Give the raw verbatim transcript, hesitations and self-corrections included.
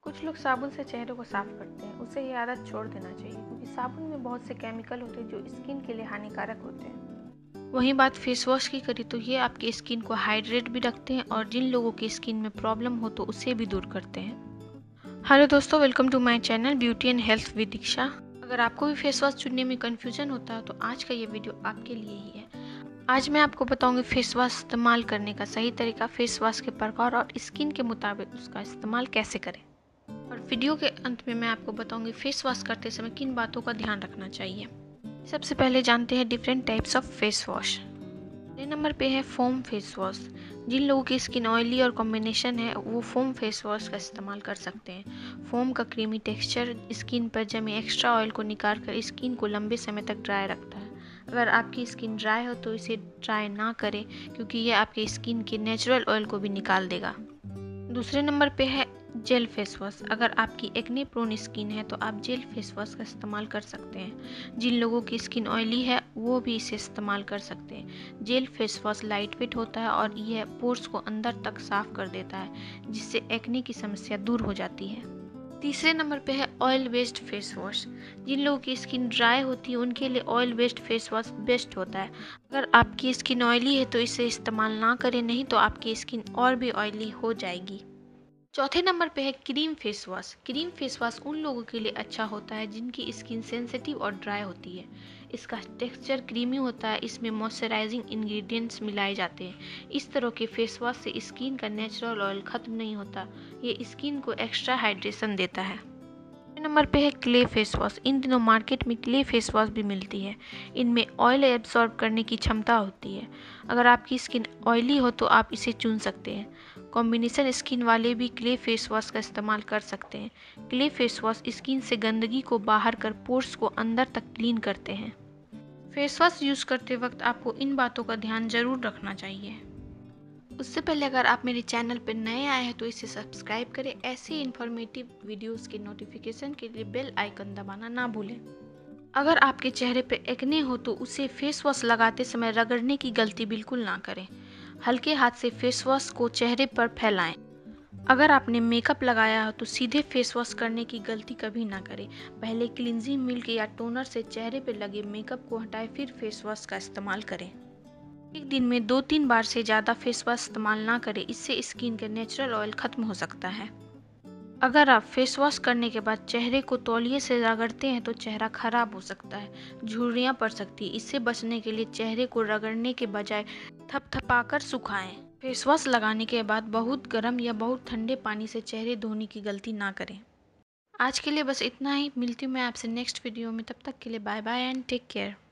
कुछ लोग साबुन से चेहरे को साफ करते हैं, उसे ये आदत छोड़ देना चाहिए क्योंकि साबुन में बहुत से केमिकल होते हैं जो स्किन के लिए हानिकारक होते हैं। वहीं बात फेस वॉश की करी तो ये आपकी स्किन को हाइड्रेट भी रखते हैं और जिन लोगों की स्किन में प्रॉब्लम हो तो उसे भी दूर करते हैं। हेलो दोस्तों, welcome to my channel beauty and health with Diksha. अगर आपको भी फेस वॉश चुनने में कंफ्यूजन होता है तो आज का ये वीडियो आपके लिए ही है। आज मैं आपको बताऊंगी फेस वॉश इस्तेमाल करने का सही तरीका, फेस वॉश के प्रकार और स्किन के मुताबिक उसका इस्तेमाल कैसे करें। और वीडियो के अंत में मैं आपको बताऊंगी फेस वॉश करते समय किन बातों का ध्यान रखना चाहिए। सबसे पहले जानते हैं different types of face wash. पहले नंबर पे है फोम फेस वॉश। जिन लोगों की स्किन ऑयली और कॉम्बिनेशन है वो फोम फेस वॉश का इस्तेमाल कर सकते हैं। फोम का क्रीमी टेक्सचर स्किन पर जमे एक्स्ट्रा ऑयल को निकाल कर स्किन को लंबे समय तक ड्राई रखता है। अगर आपकी स्किन ड्राई हो तो इसे ड्राई ना करें क्योंकि यह आपके स्किन के नेचुरल ऑयल को भी निकाल देगा। दूसरे नंबर पे है जेल फेस वॉश। अगर आपकी एक्ने प्रोन स्किन है तो आप जेल फेस वॉश का इस्तेमाल कर सकते हैं। जिन लोगों की स्किन ऑयली है वो भी इसे इस्तेमाल कर सकते हैं। Gel face wash light weight होता है और यह पोर्स को अंदर तक साफ कर देता है जिससे एक्ने की समस्या दूर हो जाती है। तीसरे नंबर पे है ऑयल बेस्ड फेस वॉश। जिन लोगों की स्किन ड्राई होती है उनके लिए oil based face wash best होता है। अगर आपकी स्किन ऑयली है तो इसे इस्तेमाल ना करें, नहीं तो आपकी स्किन और भी ऑयली हो जाएगी। चौथे नंबर पे है cream face wash. Cream face wash उन लोगों के लिए अच्छा होता है जिनकी स्किन सेंसिटिव और ड्राई होती है। इसका टेक्सचर क्रीमी होता है, इसमें मॉइस्चराइजिंग इंग्रेडिएंट्स मिलाए जाते हैं। इस तरह के फेस वॉश से स्किन का नेचुरल ऑयल खत्म नहीं होता, ये स्किन को एक्स्ट्रा हाइड्रेशन देता है। नंबर पे है क्ले फेस वॉश। इन दिनों मार्केट में क्ले फेस वॉश भी मिलती है। इनमें ऑयल एब्जॉर्ब करने की क्षमता होती है। अगर आपकी स्किन ऑयली हो तो आप इसे चुन सकते हैं। कॉम्बिनेशन स्किन वाले भी क्ले फेस वॉश का इस्तेमाल कर सकते हैं। क्ले फेस वॉश स्किन से गंदगी को बाहर कर पोर्स को अंदर तक क्लीन करते हैं। फेस वॉश यूज़ करते वक्त आपको इन बातों का ध्यान जरूर रखना चाहिए। उससे पहले अगर आप मेरे चैनल पर नए आए हैं तो इसे सब्सक्राइब करें। ऐसे इन्फॉर्मेटिव वीडियोस के नोटिफिकेशन के लिए बेल आइकन दबाना ना भूलें। अगर आपके चेहरे पर एक्ने हो तो उसे फेस वॉश लगाते समय रगड़ने की गलती बिल्कुल ना करें। हल्के हाथ से फेस वॉश को चेहरे पर फैलाएं। अगर आपने मेकअप लगाया हो तो सीधे फेस वॉश करने की गलती कभी ना करें। पहले क्लिनजिंग मिल्क या टोनर से चेहरे पर लगे मेकअप को हटाएं, फिर फेस वॉश का इस्तेमाल करें। एक दिन में दो तीन बार से ज़्यादा फेस वॉश इस्तेमाल ना करें, इससे स्किन का नेचुरल ऑयल खत्म हो सकता है। अगर आप फेस वॉश करने के बाद चेहरे को तौलिए से रगड़ते हैं तो चेहरा खराब हो सकता है, झुर्रियाँ पड़ सकती है। इससे बचने के लिए चेहरे को रगड़ने के बजाय थपथपाकर सुखाएं। फेस वॉश लगाने के बाद बहुत गर्म या बहुत ठंडे पानी से चेहरे धोने की गलती ना करें। आज के लिए बस इतना ही। मिलती हूँ मैं आपसे नेक्स्ट वीडियो में, तब तक के लिए bye bye and take care.